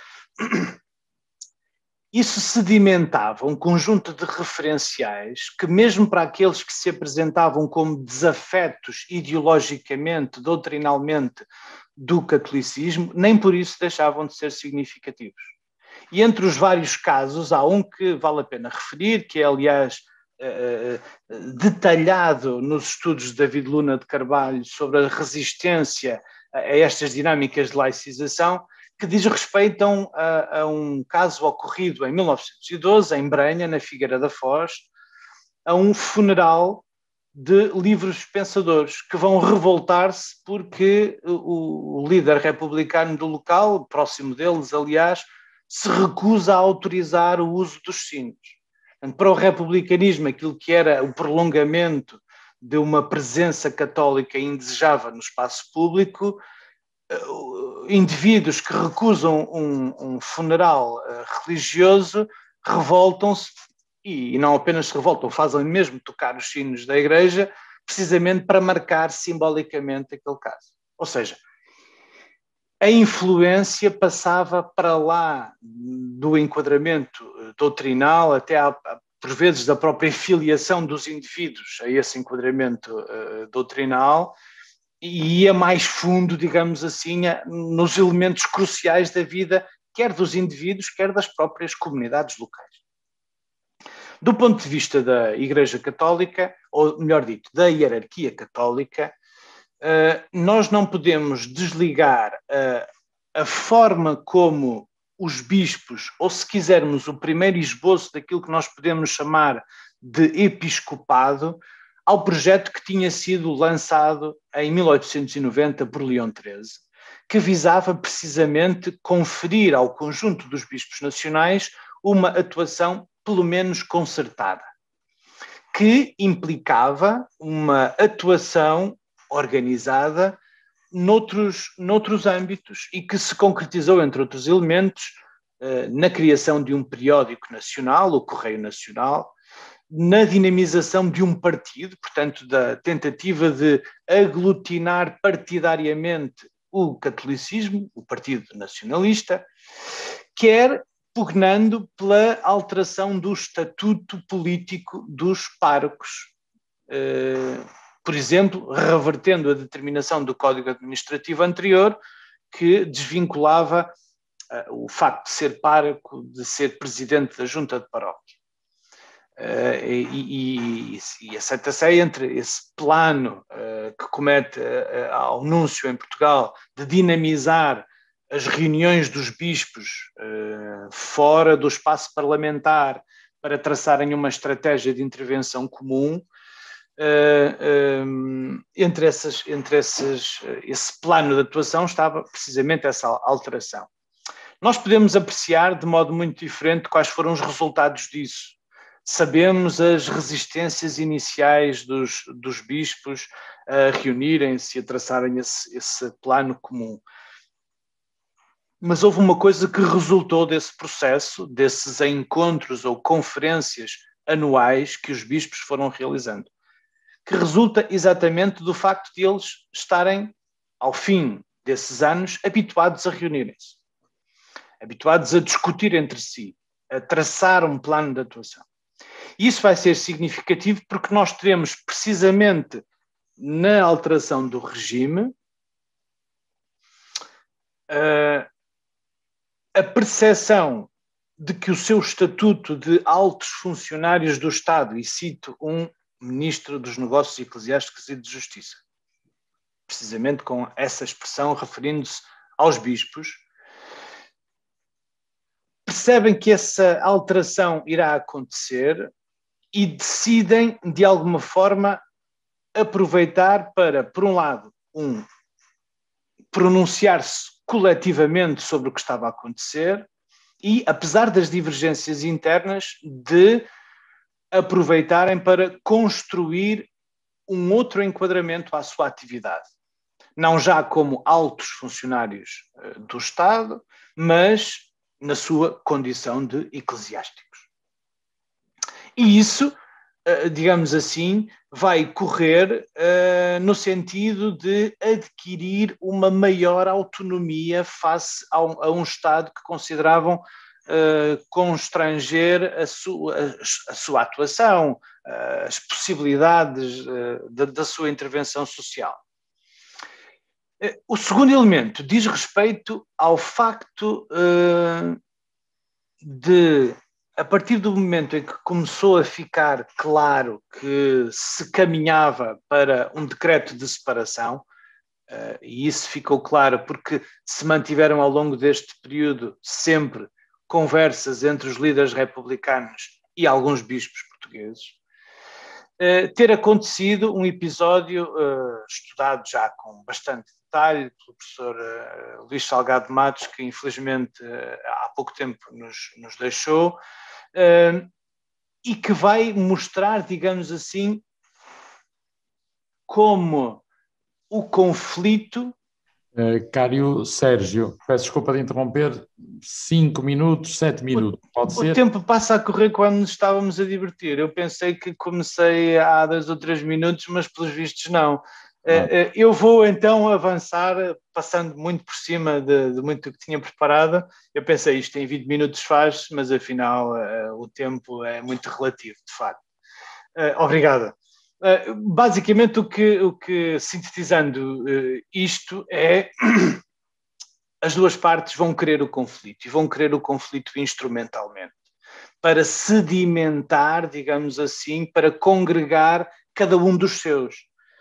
Isso sedimentava um conjunto de referenciais que, mesmo para aqueles que se apresentavam como desafetos ideologicamente, doutrinalmente, do catolicismo, nem por isso deixavam de ser significativos. E entre os vários casos, há um que vale a pena referir, que é, aliás, detalhado nos estudos de David Luna de Carvalho sobre a resistência a estas dinâmicas de laicização, que diz respeito a um caso ocorrido em 1912, em Breña, na Figueira da Foz, a um funeral de livres pensadores que vão revoltar-se porque o líder republicano do local, próximo deles, aliás, se recusa a autorizar o uso dos sinos. Para o republicanismo, aquilo que era o prolongamento de uma presença católica indesejável no espaço público, indivíduos que recusam um funeral religioso revoltam-se, e não apenas se revoltam, fazem mesmo tocar os sinos da igreja, precisamente para marcar simbolicamente aquele caso. Ou seja, a influência passava para lá do enquadramento doutrinal, até por vezes da própria filiação dos indivíduos a esse enquadramento doutrinal, e ia mais fundo, digamos assim, nos elementos cruciais da vida, quer dos indivíduos, quer das próprias comunidades locais. Do ponto de vista da Igreja Católica, ou melhor dito, da hierarquia católica, nós não podemos desligar a forma como os bispos, ou se quisermos o primeiro esboço daquilo que nós podemos chamar de episcopado, ao projeto que tinha sido lançado em 1890 por Leão XIII, que visava precisamente conferir ao conjunto dos bispos nacionais uma atuação pelo menos concertada, que implicava uma atuação organizada noutros âmbitos e que se concretizou, entre outros elementos, na criação de um periódico nacional, o Correio Nacional, na dinamização de um partido, portanto, da tentativa de aglutinar partidariamente o catolicismo, o Partido Nacionalista, quer pugnando pela alteração do estatuto político dos párocos. Por exemplo, revertendo a determinação do Código Administrativo anterior, que desvinculava o facto de ser pároco de ser presidente da junta de paróquia. E aceita-se entre esse plano que comete ao núncio em Portugal de dinamizar as reuniões dos bispos fora do espaço parlamentar para traçarem uma estratégia de intervenção comum. Entre esse plano de atuação estava precisamente essa alteração. Nós podemos apreciar de modo muito diferente quais foram os resultados disso. Sabemos as resistências iniciais dos bispos a reunirem-se e a traçarem esse plano comum. Mas houve uma coisa que resultou desse processo, desses encontros ou conferências anuais que os bispos foram realizando, que resulta exatamente do facto de eles estarem, ao fim desses anos, habituados a reunirem-se, habituados a discutir entre si, a traçar um plano de atuação. E isso vai ser significativo porque nós teremos precisamente na alteração do regime a percepção de que o seu estatuto de altos funcionários do Estado, e cito um ministro dos Negócios Eclesiásticos e de Justiça, precisamente com essa expressão referindo-se aos bispos, percebem que essa alteração irá acontecer e decidem, de alguma forma, aproveitar para, por um lado, pronunciar-se coletivamente sobre o que estava a acontecer e, apesar das divergências internas, de aproveitarem para construir um outro enquadramento à sua atividade. Não já como altos funcionários do Estado, mas na sua condição de eclesiásticos. E isso, digamos assim, vai correr no sentido de adquirir uma maior autonomia face a um Estado que consideravam constranger a sua atuação, as possibilidades da sua intervenção social. O segundo elemento diz respeito ao facto a partir do momento em que começou a ficar claro que se caminhava para um decreto de separação, e isso ficou claro porque se mantiveram ao longo deste período sempre conversas entre os líderes republicanos e alguns bispos portugueses, ter acontecido um episódio estudado já com bastante detalhe pelo professor Luís Salgado Matos, que infelizmente há pouco tempo nos deixou, e que vai mostrar, digamos assim, como o conflito... Cário Sérgio, peço desculpa de interromper, 5 minutos, 7 minutos, pode ser? O tempo passa a correr quando nos estávamos a divertir. Eu pensei que comecei há 2 ou 3 minutos, mas pelos vistos não. Eu vou então avançar, passando muito por cima de muito que tinha preparado. Eu pensei, isto em 20 minutos faz, mas afinal o tempo é muito relativo, de facto. Obrigado. Basicamente, o que sintetizando isto é as duas partes vão querer o conflito e vão querer o conflito instrumentalmente para sedimentar, digamos assim, para congregar cada um dos seus.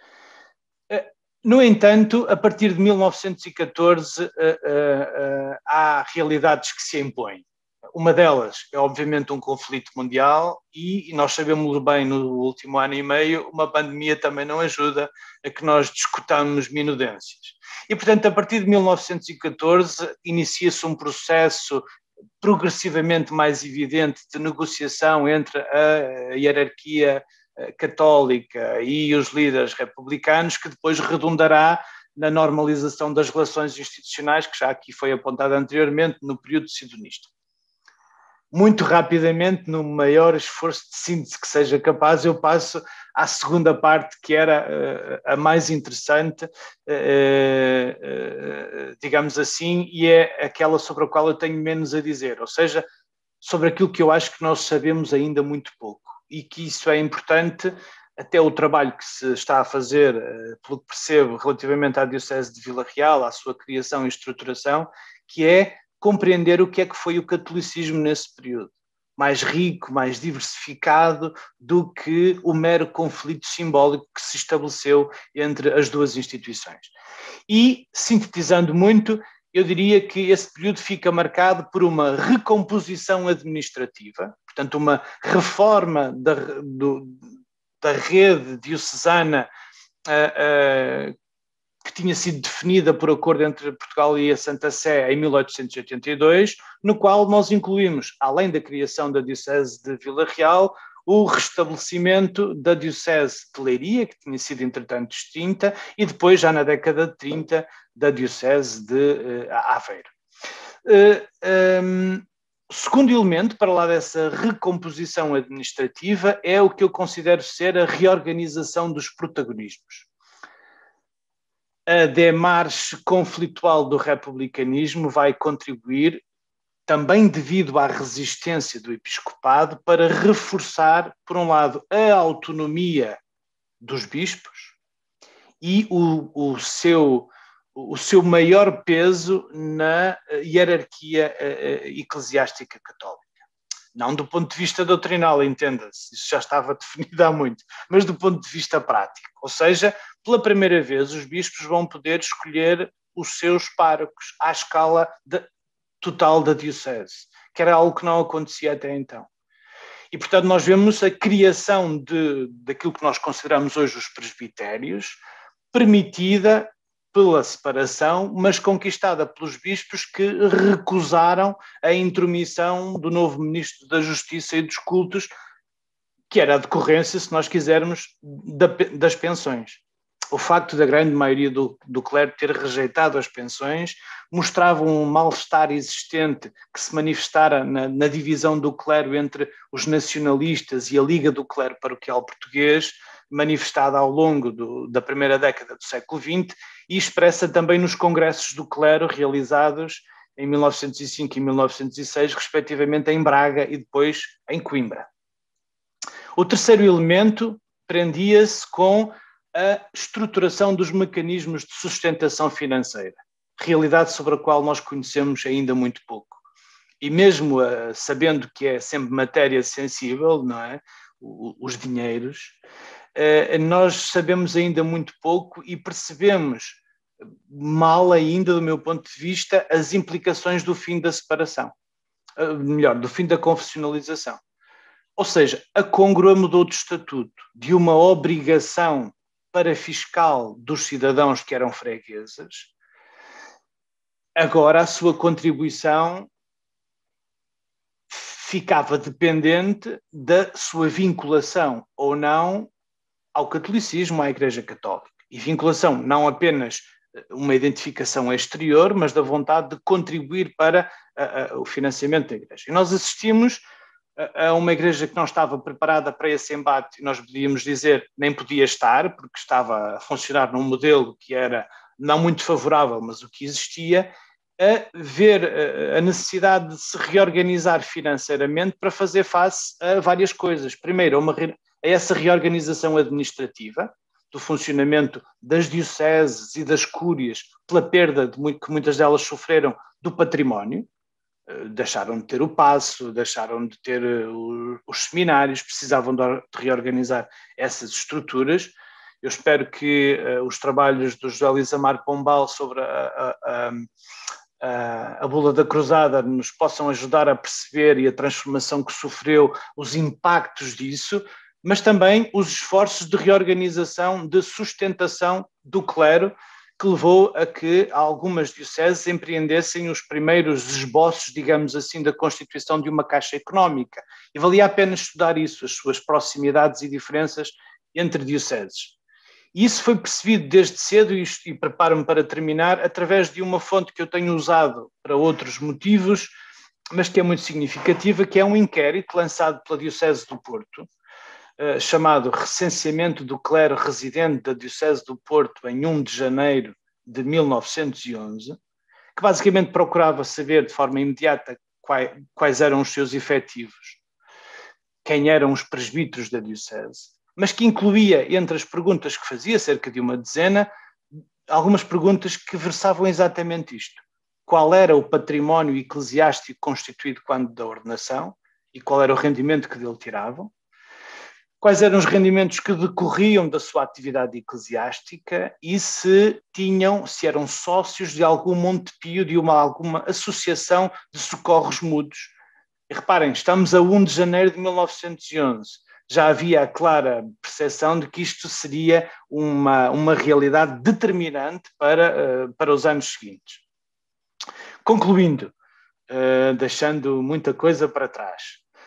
No entanto, a partir de 1914 há realidades que se impõem. Uma delas é, obviamente, um conflito mundial e nós sabemos bem, no último ano e meio, uma pandemia também não ajuda a que nós discutamos minudências. E, portanto, a partir de 1914, inicia-se um processo progressivamente mais evidente de negociação entre a hierarquia católica e os líderes republicanos, que depois redundará na normalização das relações institucionais, que já aqui foi apontada anteriormente, no período sidonista. Muito rapidamente, no maior esforço de síntese que seja capaz, eu passo à segunda parte, que era a mais interessante, digamos assim, e é aquela sobre a qual eu tenho menos a dizer, ou seja, sobre aquilo que eu acho que nós sabemos ainda muito pouco, e que isso é importante, até o trabalho que se está a fazer, pelo que percebo, relativamente à Diocese de Vila Real, à sua criação e estruturação, que é compreender o que é que foi o catolicismo nesse período, mais rico, mais diversificado do que o mero conflito simbólico que se estabeleceu entre as duas instituições. E, sintetizando muito, eu diria que esse período fica marcado por uma recomposição administrativa, portanto, uma reforma da rede diocesana que tinha sido definida por acordo entre Portugal e a Santa Sé em 1882, no qual nós incluímos, além da criação da Diocese de Vila Real, o restabelecimento da Diocese de Leiria, que tinha sido entretanto extinta, e depois, já na década de 30, da Diocese de Aveiro. O segundo elemento, para lá dessa recomposição administrativa, é o que eu considero ser a reorganização dos protagonismos. A demarche conflitual do republicanismo vai contribuir, também devido à resistência do episcopado, para reforçar, por um lado, a autonomia dos bispos e o seu maior peso na hierarquia eclesiástica católica. Não do ponto de vista doutrinal, entenda-se, isso já estava definido há muito, mas do ponto de vista prático. Ou seja, pela primeira vez, os bispos vão poder escolher os seus párocos à escala total da diocese, que era algo que não acontecia até então. E, portanto, nós vemos a criação daquilo que nós consideramos hoje os presbitérios, permitida pela separação, mas conquistada pelos bispos que recusaram a intromissão do novo ministro da Justiça e dos Cultos, que era a decorrência, se nós quisermos, das pensões. O facto da grande maioria do clero ter rejeitado as pensões mostrava um mal-estar existente que se manifestara na divisão do clero entre os nacionalistas e a Liga do Clero Paroquial Português, manifestada ao longo da primeira década do século XX e expressa também nos congressos do clero realizados em 1905 e 1906, respectivamente em Braga e depois em Coimbra. O terceiro elemento prendia-se com a estruturação dos mecanismos de sustentação financeira, realidade sobre a qual nós conhecemos ainda muito pouco. e mesmo sabendo que é sempre matéria sensível, não é? Os dinheiros, nós sabemos ainda muito pouco e percebemos mal ainda, do meu ponto de vista, as implicações do fim da separação, melhor, do fim da confessionalização. Ou seja, a Cóngrua mudou de estatuto de uma obrigação parafiscal dos cidadãos que eram freguesas, agora a sua contribuição ficava dependente da sua vinculação ou não ao catolicismo, à Igreja Católica. E vinculação não apenas uma identificação exterior, mas da vontade de contribuir para o financiamento da Igreja. E nós assistimos a uma Igreja que não estava preparada para esse embate, nós podíamos dizer nem podia estar, porque estava a funcionar num modelo que era não muito favorável, mas o que existia, a ver a necessidade de se reorganizar financeiramente para fazer face a várias coisas. Primeiro, a essa reorganização administrativa, do funcionamento das dioceses e das cúrias, pela perda que muitas delas sofreram do património, deixaram de ter o paço, deixaram de ter os seminários, precisavam de reorganizar essas estruturas. Eu espero que os trabalhos do José Luís Amar Pombal sobre a bula da cruzada nos possam ajudar a perceber e a transformação que sofreu, os impactos disso, mas também os esforços de reorganização, de sustentação do clero, que levou a que algumas dioceses empreendessem os primeiros esboços, digamos assim, da constituição de uma caixa económica. E valia a pena estudar isso, as suas proximidades e diferenças entre dioceses. E isso foi percebido desde cedo, e preparo-me para terminar, através de uma fonte que eu tenho usado para outros motivos, mas que é muito significativa, que é um inquérito lançado pela Diocese do Porto, chamado Recenseamento do Clero Residente da Diocese do Porto em 1 de janeiro de 1911, que basicamente procurava saber de forma imediata quais eram os seus efetivos, quem eram os presbíteros da Diocese, mas que incluía, entre as perguntas que fazia, cerca de uma dezena, algumas perguntas que versavam exatamente isto. Qual era o património eclesiástico constituído quando da ordenação e qual era o rendimento que dele tiravam? Quais eram os rendimentos que decorriam da sua atividade eclesiástica e se eram sócios de algum Montepio, de alguma associação de socorros mútuos. E reparem, estamos a 1 de janeiro de 1911. Já havia a clara percepção de que isto seria uma realidade determinante para os anos seguintes. Concluindo, deixando muita coisa para trás,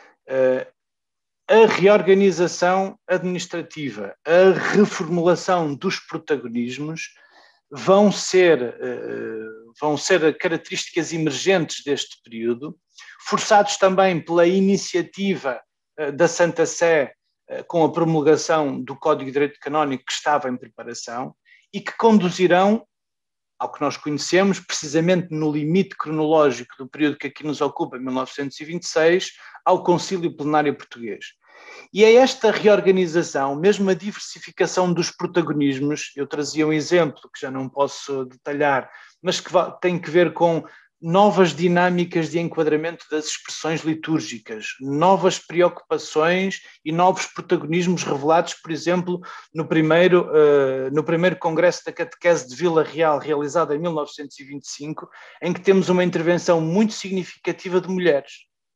a reorganização administrativa, a reformulação dos protagonismos vão ser características emergentes deste período, forçados também pela iniciativa da Santa Sé com a promulgação do Código de Direito Canónico que estava em preparação e que conduzirão ao que nós conhecemos, precisamente no limite cronológico do período que aqui nos ocupa, 1926, ao Concílio Plenário Português. E é esta reorganização, mesmo a diversificação dos protagonismos, eu trazia um exemplo que já não posso detalhar, mas que tem que ver com novas dinâmicas de enquadramento das expressões litúrgicas, novas preocupações e novos protagonismos revelados, por exemplo, no primeiro Congresso da Catequese de Vila Real, realizado em 1925, em que temos uma intervenção muito significativa de mulheres.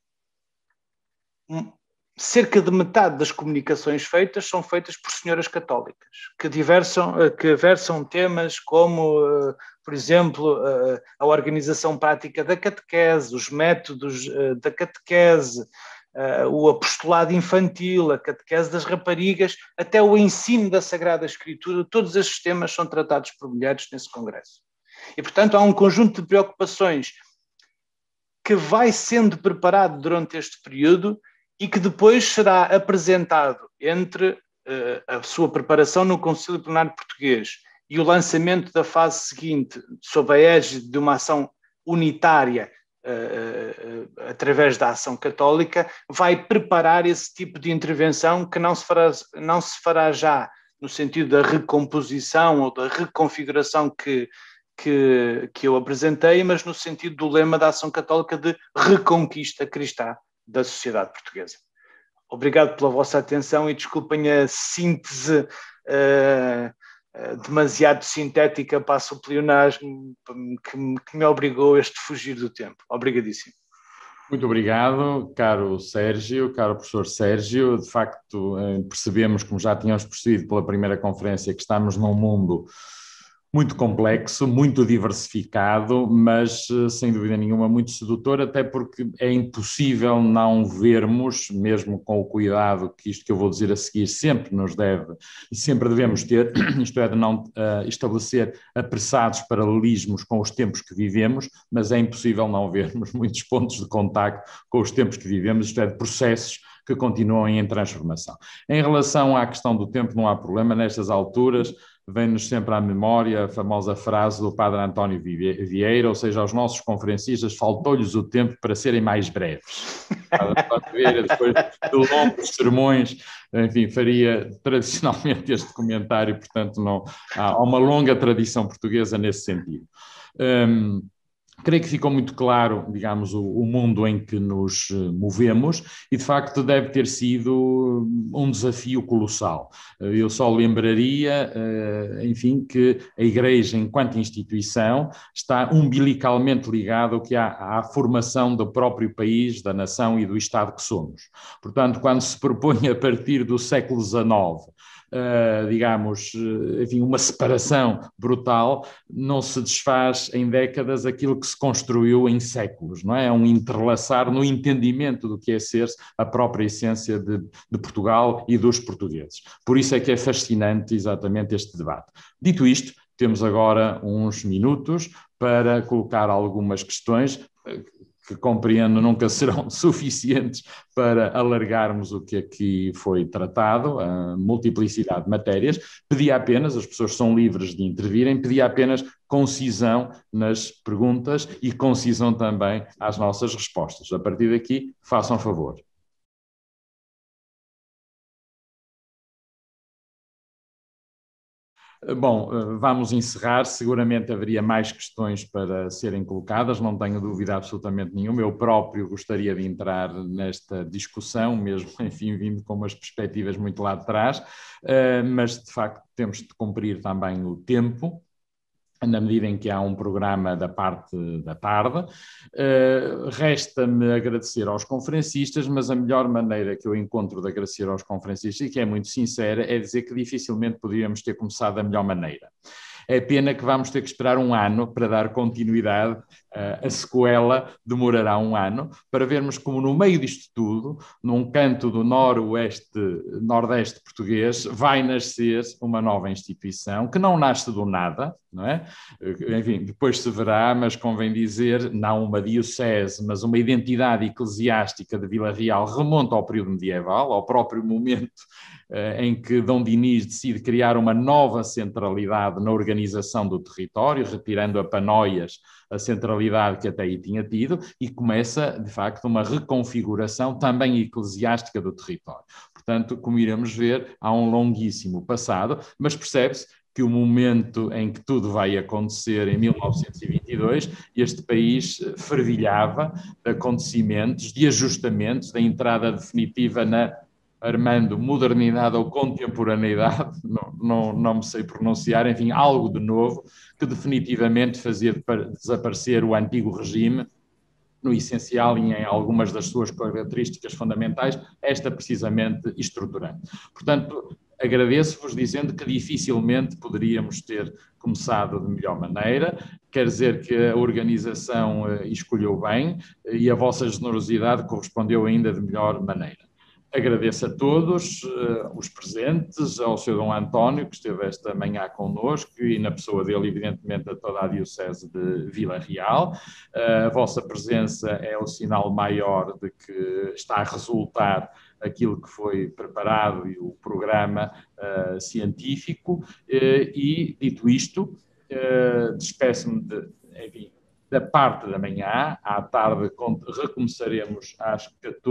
Cerca de metade das comunicações feitas são feitas por senhoras católicas, que versam temas como, por exemplo, a organização prática da catequese, os métodos da catequese, o apostolado infantil, a catequese das raparigas, até o ensino da Sagrada Escritura, todos estes temas são tratados por mulheres nesse congresso. E, portanto, há um conjunto de preocupações que vai sendo preparado durante este período e que depois será apresentado entre a sua preparação no Concílio Plenário Português e o lançamento da fase seguinte, sob a égide de uma ação unitária através da ação católica, vai preparar esse tipo de intervenção que não se fará já no sentido da recomposição ou da reconfiguração que que eu apresentei, mas no sentido do lema da Ação Católica de reconquista cristã da sociedade portuguesa. Obrigado pela vossa atenção e desculpem a síntese demasiado sintética para o pleonasmo que me obrigou a este fugir do tempo. Obrigadíssimo. Muito obrigado, caro Sérgio, caro professor Sérgio. De facto, percebemos, como já tínhamos percebido pela primeira conferência, que estamos num mundo muito complexo, muito diversificado, mas sem dúvida nenhuma muito sedutor, até porque é impossível não vermos, mesmo com o cuidado que isto que eu vou dizer a seguir sempre nos deve e sempre devemos ter, isto é, de não estabelecer apressados paralelismos com os tempos que vivemos, mas é impossível não vermos muitos pontos de contacto com os tempos que vivemos, isto é, de processos que continuam em transformação. Em relação à questão do tempo, não há problema, nestas alturas vem-nos sempre à memória a famosa frase do padre António Vieira, ou seja, aos nossos conferencistas faltou-lhes o tempo para serem mais breves. Padre António Vieira, depois de longos sermões, enfim, faria tradicionalmente este comentário, portanto não, há uma longa tradição portuguesa nesse sentido. Creio que ficou muito claro, digamos, o mundo em que nos movemos e, de facto, deve ter sido um desafio colossal. Eu só lembraria, enfim, que a Igreja, enquanto instituição, está umbilicalmente ligada à formação do próprio país, da nação e do Estado que somos. Portanto, quando se propõe a partir do século XIX, digamos, enfim, uma separação brutal, não se desfaz em décadas aquilo que se construiu em séculos, não é? É um entrelaçar no entendimento do que é ser a própria essência de Portugal e dos portugueses. Por isso é que é fascinante exatamente este debate. Dito isto, temos agora uns minutos para colocar algumas questões que compreendo nunca serão suficientes para alargarmos o que aqui foi tratado, a multiplicidade de matérias. Pedia apenas, as pessoas são livres de intervirem, pedia apenas concisão nas perguntas e concisão também às nossas respostas. A partir daqui, façam favor. Bom, vamos encerrar. Seguramente haveria mais questões para serem colocadas, não tenho dúvida absolutamente nenhuma. Eu próprio gostaria de entrar nesta discussão, mesmo, enfim, vindo com umas perspectivas muito lá de trás, mas de facto temos de cumprir também o tempo, na medida em que há um programa da parte da tarde. Resta-me agradecer aos conferencistas, mas a melhor maneira que eu encontro de agradecer aos conferencistas, e que é muito sincera, é dizer que dificilmente poderíamos ter começado da melhor maneira. É pena que vamos ter que esperar um ano para dar continuidade. A sequela demorará um ano para vermos como no meio disto tudo, num canto do nordeste português, vai nascer uma nova instituição que não nasce do nada, não é? Enfim, depois se verá, mas convém dizer, não uma diocese, mas uma identidade eclesiástica de Vila Real remonta ao período medieval, ao próprio momento em que Dom Dinis decide criar uma nova centralidade na organização do território, retirando a Panóias, a centralidade que até aí tinha tido, e começa, de facto, uma reconfiguração também eclesiástica do território. Portanto, como iremos ver, há um longuíssimo passado, mas percebe-se que o momento em que tudo vai acontecer, em 1922, este país fervilhava de acontecimentos, de ajustamentos, da entrada definitiva na Armando modernidade ou contemporaneidade, não me sei pronunciar, enfim, algo de novo que definitivamente fazia desaparecer o antigo regime, no essencial e em algumas das suas características fundamentais, esta precisamente estruturante. Portanto, agradeço-vos dizendo que dificilmente poderíamos ter começado de melhor maneira, quer dizer que a organização escolheu bem e a vossa generosidade correspondeu ainda de melhor maneira. Agradeço a todos os presentes, ao Sr. Dom António, que esteve esta manhã connosco, e na pessoa dele, evidentemente, a toda a Diocese de Vila Real. A vossa presença é o sinal maior de que está a resultar aquilo que foi preparado e o programa científico. E, dito isto, despeço-me enfim, da parte da manhã. À tarde recomeçaremos às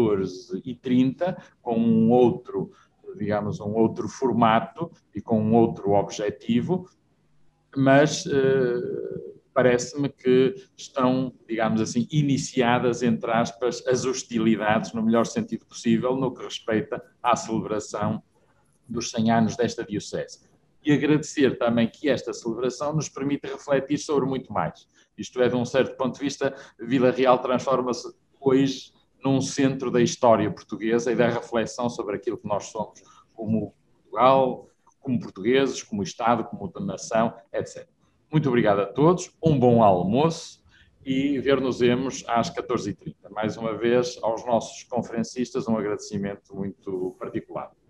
14h30 com um outro, digamos, um outro formato e com um outro objetivo. mas parece-me que estão, digamos assim, iniciadas, entre aspas, as hostilidades, no melhor sentido possível, no que respeita à celebração dos 100 anos desta Diocese. E agradecer também que esta celebração nos permite refletir sobre muito mais. Isto é, de um certo ponto de vista, Vila Real transforma-se hoje num centro da história portuguesa e da reflexão sobre aquilo que nós somos como Portugal, como portugueses, como Estado, como nação, etc. Muito obrigado a todos, um bom almoço e ver-nos-emos às 14h30. Mais uma vez, aos nossos conferencistas, um agradecimento muito particular.